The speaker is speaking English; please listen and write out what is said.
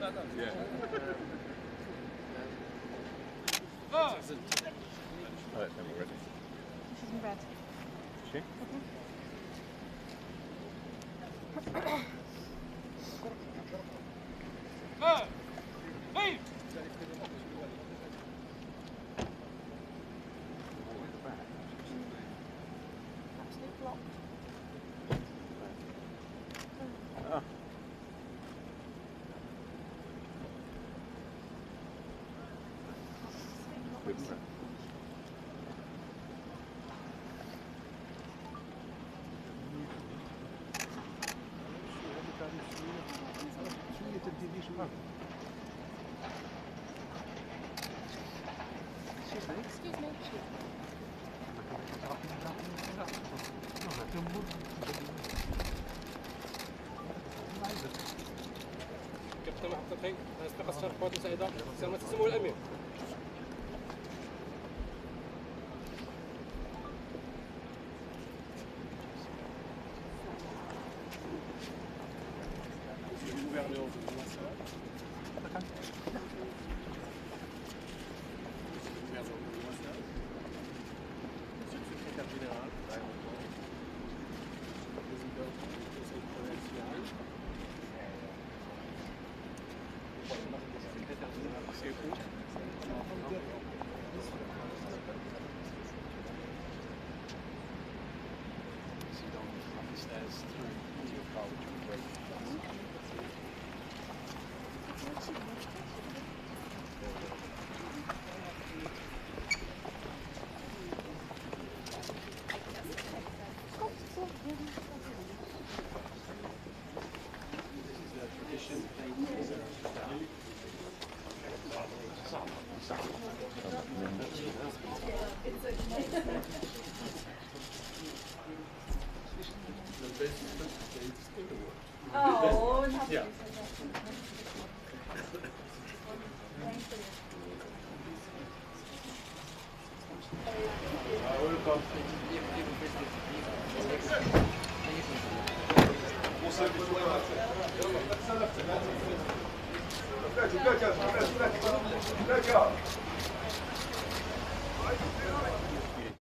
Yeah. Oh, Alright, then we're ready. She's in bed. She? hey! Absolutely blocked. Oh. Good friend. Excuse me. كابتن محمد نستقص قوات مساعدة سلامة السمو الأمير. Oh, Yeah. Welcome.